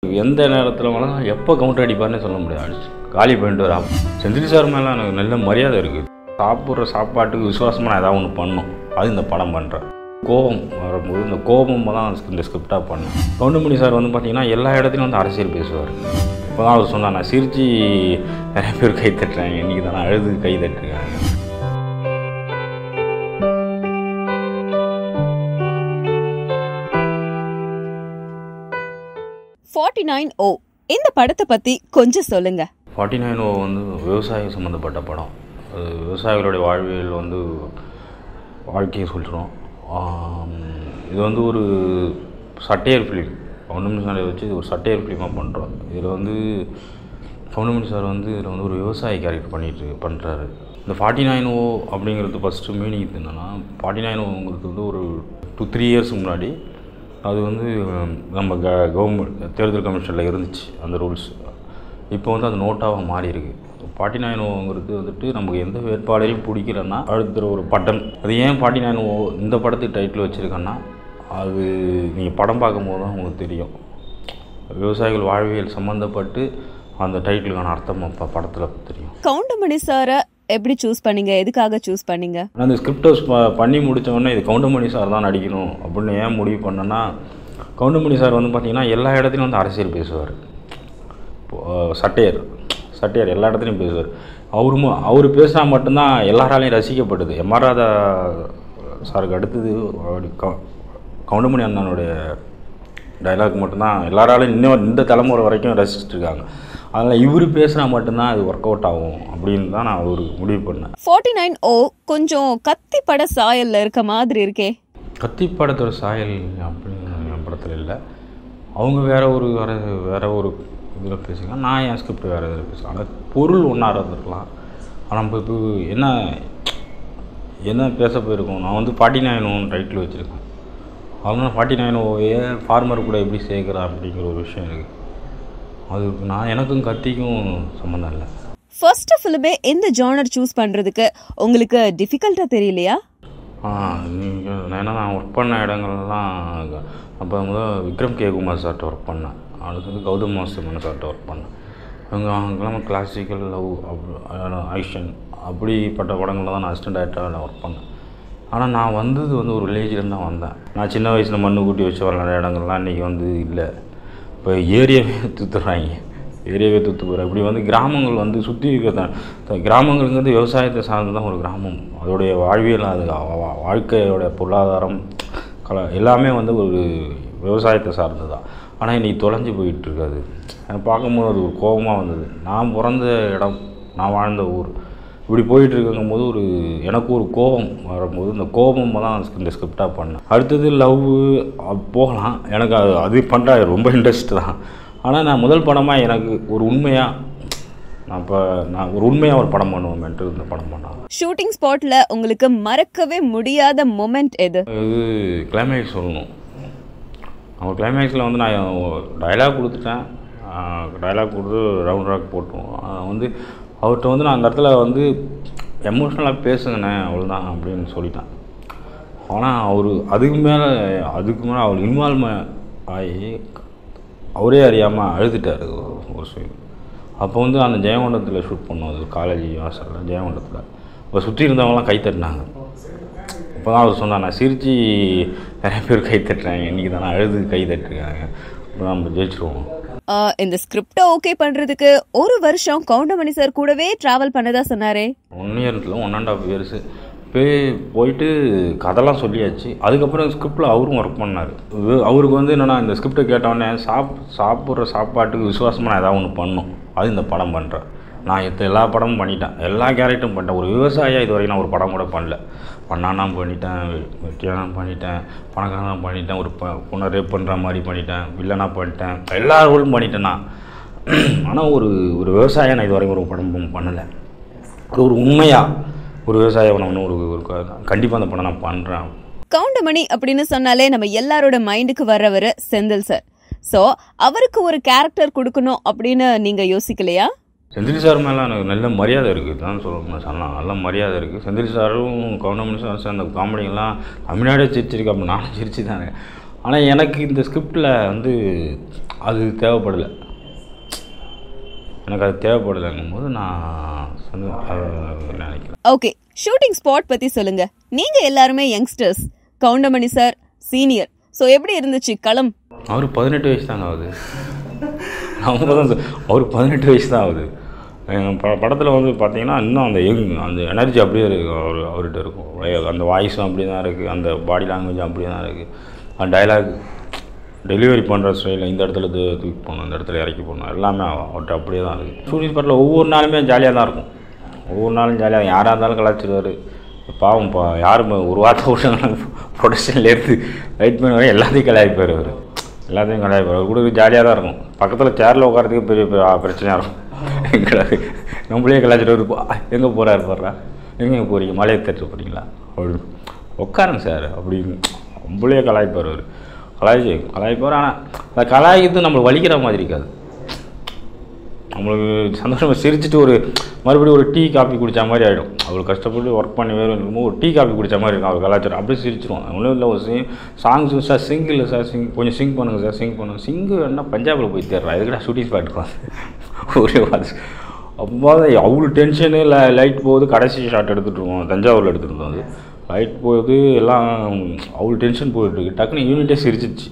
எந்த நேரத்தில் வேணாலும் எப்போ கவுண்டர் அடிப்பார்னே சொல்ல முடியாது. காலி பண்ணிட்டு வரா. செந்தில் சார் மேலே எனக்கு நல்ல மரியாதை இருக்குது. சாப்பிட்ற சாப்பாட்டுக்கு விசுவாசமாக நான் ஏதாவது ஒன்று பண்ணணும். அது இந்த படம் பண்ணுறேன். கோபம் வரும்போது இந்த கோபம் தான் இந்த ஸ்கிரிப்டாக பண்ணேன். கவுண்டமணி சார் வந்து பார்த்திங்கன்னா எல்லா இடத்துலையும் வந்து அரசியல் பேசுவார். இப்போ தான் அவர் சொன்னார், நான் சிரித்து நிறைய பேர் கை தட்டுறாங்க, இன்றைக்கி தான் நான் அழுது கை தட்டுருக்காங்க. இந்த படத்தை பற்றி கொஞ்சம் சொல்லுங்க. 49O வந்து விவசாயம் சம்மந்தப்பட்ட படம். அது விவசாயிகளுடைய வாழ்வியல் வந்து வாழ்க்கையை சொல்கிறோம். இது வந்து ஒரு சட்டையர் ஃபிலிம். கவுண்டமணி சாரை வச்சு இது ஒரு சட்டையர் ஃபிலிமாக பண்ணுறோம். இதில் வந்து கவுண்டமணி சார் வந்து இதில் வந்து ஒரு விவசாயி கேரக்டர் பண்ணுறாரு. இந்த 49O அப்படிங்கிறது ஃபஸ்ட்டு மீனிங் என்னென்னா, 49Oங்கிறது வந்து ஒரு 2-3 இயர்ஸ் முன்னாடி அது வந்து நம்ம கவர்மெண்ட் தேர்தல் கமிஷனில் இருந்துச்சு அந்த ரூல்ஸ். இப்போ வந்து அது நோட்டாக மாறி இருக்குது. 49Oங்கிறது வந்துட்டு நமக்கு எந்த வேட்பாளரையும் பிடிக்கலன்னா அடுத்த ஒரு பட்டன். அது ஏன் 49O இந்த படத்துக்கு டைட்டில் வச்சுருக்கேன்னா, அது நீங்கள் படம் பார்க்கும்போது தான் உங்களுக்கு தெரியும். விவசாயிகள் வாழ்வியல் சம்மந்தப்பட்டு அந்த டைட்டிலுக்கான அர்த்தம் இப்போ படத்தில் தெரியும். கவுண்டமணி சாரை எப்படி சூஸ் பண்ணீங்க? எதுக்காக சூஸ் பண்ணீங்க? நான் இந்த ஸ்கிரிப்டை பண்ணி முடித்தோடனே இது கவுண்டமணி சார் தான் நடிக்கணும் அப்படின்னு ஏன் முடிவு பண்ணேன்னா, கவுண்டமணி சார் வந்து பார்த்திங்கன்னா எல்லா இடத்துலையும் வந்து அரசியல் பேசுவார். சட்டையர் எல்லா இடத்துலையும் பேசுவார். அவர் பேசினா மட்டும்தான் எல்லாராலையும் ரசிக்கப்படுது. எம்.ஆர். ராதா சாருக்கு அடுத்தது கவுண்டமணி அண்ணனுடைய டைலாக் மட்டும்தான் எல்லாராலையும் இன்னும் இந்த தலைமுறை வரைக்கும் ரசிச்சுட்ருக்காங்க. அதனால் இவர் பேசினா மட்டும்தான் அது ஒர்க் அவுட் ஆகும் அப்படின்னு தான் நான் ஒரு முடிவு பண்ணேன். 49O கொஞ்சம் கத்தி பட சாயலில் இருக்க மாதிரி இருக்கே. கத்தி படத்தோட சாயல் அப்படின்னு என் படத்தில் இல்லை. அவங்க வேற ஒரு இதில் பேசுங்க, நான் என் ஸ்கிரிப்ட் வேறு இதில் பேசுவேன். ஆனால் பொருள் ஒன்றா இருந்திருக்கலாம். ஆனால் நம்ம இப்போ என்ன பேச போயிருக்கோம், நான் வந்து 49O டைட்டில் வச்சுருக்கேன். அதனால் 49O ஃபார்மர் கூட எப்படி சேர்க்குறேன் அப்படிங்கிற ஒரு விஷயம் இருக்குது. அதுக்கு எனக்கும் கத்திக்கும் சம்மந்தம் இல்லை. ஃபர்ஸ்ட் ஃபிலிமே இந்த ஜானர் சூஸ் பண்ணுறதுக்கு உங்களுக்கு டிஃபிகல்ட்டாக தெரியலையா? நான் ஒர்க் பண்ண இடங்கள்லாம் அப்போ முதல் விக்ரம் கே குமார் சார்கிட்ட ஒர்க் பண்ணேன். அடுத்து வந்து கௌதம் மேனன் சார்கிட்ட ஒர்க் பண்ணேன். அவங்கெல்லாம் கிளாசிக்கல் லவ் ஆக்ஷன் அப்படிப்பட்ட படங்களில் தான் நான் அசிஸ்டன்ட் டைரக்டராக ஒர்க் பண்ணேன். ஆனால் நான் வந்தது வந்து ஒரு வில்லேஜ்லேருந்து தான் வந்தேன். நான் சின்ன வயசில் மண்ணு கூட்டி வச்சு விளையாட இடங்கள்லாம் இன்றைக்கி வந்து இல்லை. இப்போ ஏரியாவே தூத்துறாங்க, போகிறேன். இப்படி வந்து கிராமங்கள் வந்து சுற்றி இருக்கிற கிராமங்கள்ங்கிறது விவசாயத்தை சார்ந்து தான் ஒரு கிராமம். அதோடைய வாழ்வியல், அது வாழ்க்கையோட பொருளாதாரம் எல்லாமே வந்து ஒரு விவசாயத்தை சார்ந்து தான். ஆனால் இன்றைக்கி தொலைஞ்சு போயிட்டுருக்காது. எனக்கு பார்க்கும்போது அது ஒரு கோபமாக வந்தது. நான் பிறந்த இடம், நான் வாழ்ந்த ஊர் இப்படி போயிட்டுருக்கும் போது எனக்கு ஒரு கோபம் வரும்போது இந்த கோபம் தான் இந்த ஸ்கிரிப்டாக பண்ணேன். அடுத்தது லவ் போகலாம், எனக்கு அது பண்ணுற ரொம்ப இன்ட்ரெஸ்ட் தான். ஆனால் நான் முதல் படமாக எனக்கு ஒரு உண்மையாக நான் ஒரு உண்மையாக ஒரு படம் பண்ணுவேன்ட்டு இந்த படம் பண்ணேன். ஷூட்டிங் ஸ்பாட்டில் உங்களுக்கு மறக்கவே முடியாத மொமெண்ட் எது? இது கிளைமேக்ஸ் சொல்லணும். அவன் கிளைமேக்ஸில் வந்து நான் டைலாக் கொடுத்துட்டேன். டைலாக் கொடுத்து ரவுண்ட் ராக் போட்டோம். வந்து அவர்கிட்ட வந்து நான் அந்த இடத்துல வந்து எமோஷ்னலாக பேசுங்கண்ணே அவ்வளோதான் அப்படின்னு சொல்லிட்டேன். ஆனால் அதுக்கு மேலே அவர் இன்வால்வ்மெண்ட் ஆகி அவரே அறியாமல் அழுதுட்டார் ஒரு சைடு. அப்போ வந்து அந்த ஜெயங்கொண்டத்தில் ஷூட் பண்ணோம். அது காலேஜ் வாசலில் ஜெயங்கொண்டத்தில். இப்போ சுற்றி இருந்தவங்களாம் கை தட்டினாங்க. அப்போ தான் அவர் சொன்னார், நான் சிரித்து நிறைய பேர் கை தட்டுறாங்க, இன்றைக்கி தான் நான் அழுது கை தட்டுருக்காங்க, அப்புறம் நம்ம ஜெயிச்சிருவோம். இந்த ஸ்கிரிப்டை ஓகே பண்ணுறதுக்கு ஒரு வருஷம் கவுண்டமணி சார் கூடவே ட்ராவல் பண்ணதா சொன்னாரே. 1 இயர்ல 1.5 இயர்ஸ் போயிட்டு கதைலாம் சொல்லியாச்சு. அதுக்கப்புறம் ஸ்கிரிப்டில் அவரும் ஒர்க் பண்ணார். அவருக்கு வந்து என்னென்னா, இந்த ஸ்கிரிப்டை கேட்டோடனே சாப்பிட்ற சாப்பாட்டுக்கு விசுவாசமாக நான் ஏதாவது ஒன்று பண்ணணும். அது இந்த படம் பண்ணுறேன். நான் எல்லா படமும் பண்ணிட்டேன், எல்லா கேரக்டரும் பண்ணிட்டேன். ஒரு விவசாயியாக இது வரைக்கும் நான் ஒரு படம் கூட பண்ணல. பண்ணானா பண்ணிட்டேன், வெட்டியானா பண்ணிட்டேன், பணக்காரனா பண்ணிட்டேன், ஒரு பொண்ணை ரேப் பண்ணுற மாதிரி பண்ணிட்டேன், வில்லனாக பண்ணிட்டேன், எல்லா ரோலும் பண்ணிட்டேன்னா. ஆனால் ஒரு விவசாயம் நான் இது வரைக்கும் ஒரு படம் பண்ணலை. அது ஒரு உண்மையாக ஒரு விவசாயம் நான் ஒரு கண்டிப்பாக அந்த படம் நான் பண்ணுறேன். கவுண்டமணி அப்படின்னு சொன்னாலே நம்ம எல்லாரோட மைண்டுக்கு வர்றவர் செந்தில் சார். ஸோ அவருக்கு ஒரு கேரக்டர் கொடுக்கணும் அப்படின்னு நீங்கள் யோசிக்கலையா? செந்தில் சார் மேலே எனக்கு நல்ல மரியாதை இருக்குது தான் சொல்லலாம். நல்ல மரியாதை இருக்குது. செந்தில் சாரும் கவுண்டமணி சார் அந்த காமெடிங்கெல்லாம் தமிழ்நாடே சிரிச்சிருக்கு. அப்போ நானும் சிரிச்சு தானே. ஆனால் எனக்கு இந்த ஸ்கிரிப்டில் வந்து அது தேவைப்படலை, எனக்கு அது தேவைப்படலைங்கும் போது நான் நினைக்கிறேன். ஓகே, ஷூட்டிங் ஸ்பாட் பற்றி சொல்லுங்கள். நீங்கள் எல்லாருமே youngsters, Goundamani sir senior, so எப்படி இருந்துச்சு களம்? அவர் 18 வயசு தாங்க ஆகுது. அவங்க தான் அவர் 18 வயசு தான் ஆகுது. படத்தில் வந்து பார்த்தீங்கன்னா இன்னும் அந்த எனர்ஜி அப்படியே இருக்குது, அவர்கிட்ட இருக்கும். அந்த வாய்ஸும் அப்படி தான் இருக்குது, அந்த பாடி லாங்குவேஜும் அப்படி தான் இருக்குது. அந்த டைலாக் டெலிவரி பண்ணுற ஸ்டைலில் இந்த இடத்துல தூக்கி போகணும், இந்த இடத்துல இறக்கி போகணும், எல்லாமே அவர்கிட்ட அப்படியே தான் இருக்குது. ஷூட்டிங் ஸ்பாட்டில் ஒவ்வொரு நாளுமே ஜாலியாக தான் இருக்கும். ஒவ்வொரு நாளும் ஜாலியாக யாராக இருந்தாலும் கலாச்சிடுவார். பாவம் யாரும் ஒரு வார்த்தை விட்டாங்க ப்ரொடக்ஷன்லேருந்து ரைட் பண்ண வரை எல்லாத்தையும் கலாய்ப்பார். அவர் எல்லாத்தையும் கலாய்ப்பார். அவர் கூட ஜாலியாக தான் இருக்கும். பக்கத்தில் சேரில் உட்காரத்துக்கு பெரிய பிரச்சனையாக இருக்கும். நம்மளே கலாச்சிட்டு எங்கே போகிறாரு போடுறா, எங்கே போகிறீங்க, மலையை தட்டு போகிறீங்களா, அப்படி உட்காருங்க சார் அப்படின்னு நம்மளே கலாய்ப்பார். அவர் கலாய்ப்பார். ஆனால் அந்த கலாய்க்கிறது நம்மளுக்கு வலிக்கிற மாதிரி இருக்காது. நம்மளுக்கு சந்தோஷமாக சிரிச்சுட்டு மறுபடியும் ஒரு டீ காஃபி குடித்த மாதிரி ஆகிடும். அவளுக்கு கஷ்டப்பட்டு ஒர்க் பண்ணி வேறு இருக்கும்போது ஒரு டீ காஃபி குடித்த மாதிரி இருக்கும். அவர் கலாச்சாரம் அப்படியே சிரிச்சிடும். ஒன்றும் இல்லை, ஒரு சாங்ஸு சார் சிங் இல்லை சார், கொஞ்சம் சிங் பண்ணுங்கள் சார், சிங் பண்ணுங்கள். சிங்கு வேணா பஞ்சாபில் போய் தேடுறா, இதுக்கடா ஷூட்டிங் ஸ்பாட்டுக்குவாங்க ஒரே வாட்ச். அப்போ அவ்வளோ டென்ஷனு. லைட் போகுது, கடைசி ஷாட் எடுத்துகிட்ருக்கோம், தஞ்சாவூரில் எடுத்துகிட்டு வந்து லைட் போகுது, எல்லாம் அவ்வளோ டென்ஷன் போயிட்டுருக்கு. டக்குன்னு யூனிட்டே சிரிச்சிடுச்சு.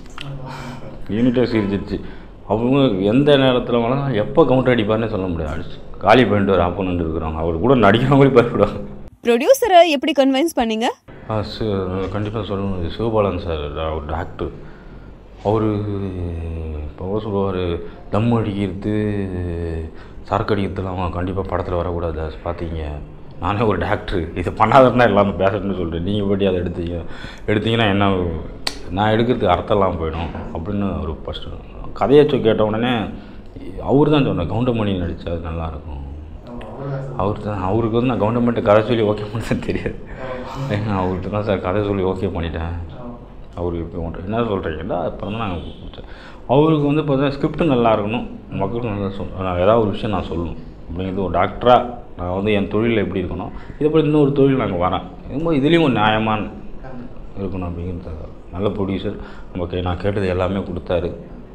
அவங்க எந்த நேரத்தில் வேணால் எப்போ கவுண்டர் அடிப்பார்னே சொல்ல முடியாது. அடிச்சு காலி பண்ணிட்டு ஒரு ஆப்போனண்ட் இருக்கிறாங்க, அவர் கூட நடிக்கிறவங்களே பயப்படுவாங்க. ப்ரொடியூசரை எப்படி கன்வின்ஸ் பண்ணீங்க? கண்டிப்பாக சொல்லணும், சிவபாலன் சார், ஒரு டாக்டர். அவர் இப்போ சொல்லுவார், தம் அடிக்கிறது சரக்கு அடிக்கிறதுலாம் அவன் கண்டிப்பாக படத்தில் வரக்கூடாது. பார்த்தீங்க, நானே ஒரு டாக்டர், இதை பண்ணாதன்னா எல்லாமே பேசணும்னு சொல்கிறேன். நீங்கள் படி அதை எடுத்தீங்கன்னா என்ன, நான் எடுக்கிறதுக்கு அர்த்தம்லாம் போயிடும் அப்படின்னு ஒரு ஃபஸ்ட்டு கதையை கேட்ட உடனே அவர் தான் சொன்னார், கவுண்டமணி நடித்தா அது நல்லாயிருக்கும். அவருக்கு வந்து நான் கவுண்டமணிட்ட கதை சொல்லி ஓகே பண்ணதான் தெரியாது. அவர்கிட்ட தான் சார் கதை சொல்லி ஓகே பண்ணிட்டேன். அவருக்கு இப்போ என்ன சொல்கிறீங்கன்னா அப்புறம் தான் நாங்கள் பிடிச்சேன். அவருக்கு வந்து பார்த்தா ஸ்கிரிப்ட்டு நல்லா இருக்கணும், மக்களுக்கு நல்லா நான் ஏதாவது ஒரு விஷயம் நான் சொல்லணும் அப்படிங்கிறது. ஒரு டாக்டராக நான் வந்து என் தொழிலில் எப்படி இருக்கணும், இதை போல் இன்னொரு தொழில் நாங்கள் வரேன் இதும்போது இதுலேயும் ஒரு நியாயமான இருக்கணும் அப்படிங்கிறது. நல்ல ப்ரொடியூசர், நமக்கு நான் கேட்டது எல்லாமே கொடுத்தாரு.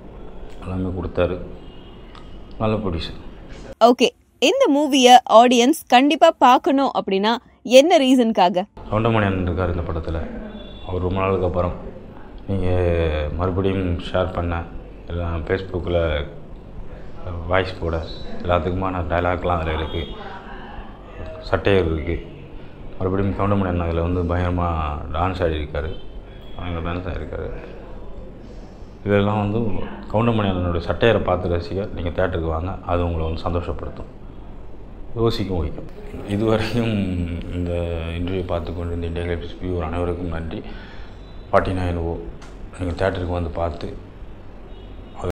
நல்ல ப்ரொடியூசர். ஓகே, இந்த மூவியை ஆடியன்ஸ் கண்டிப்பாக பார்க்கணும் அப்படின்னா என்ன ரீசனுக்காக? கவுண்டமணி இருக்கார் இந்த படத்தில். அவர் ரொம்ப நாளுக்கு அப்புறம் நீங்கள் மறுபடியும் ஷேர் பண்ண எல்லாம் ஃபேஸ்புக்கில் வாய்ஸ் போட எல்லாத்துக்குமான டைலாக்லாம் அதில் இருக்குது, சட்டையர் இருக்குது. மறுபடியும் கவுண்டமணி அண்ணன் அதில் வந்து பயங்கரமாக டான்ஸ் ஆடிருக்காரு. இதெல்லாம் வந்து கவுண்டமணி அண்ணனுடைய சட்டையரை பார்த்து ரசிக்க நீங்கள் தேட்டருக்கு வாங்க, அது உங்களை வந்து சந்தோஷப்படுத்தும், யோசிக்கும் வைக்கும். இதுவரையும் இந்த இன்டர்வியூ பார்த்து கொண்டு இந்த இந்தியா கிளிப்ஸ் வியூவர் அனைவருக்கும் நன்றி. 49 நீங்கள் தேட்டருக்கு வந்து பார்த்து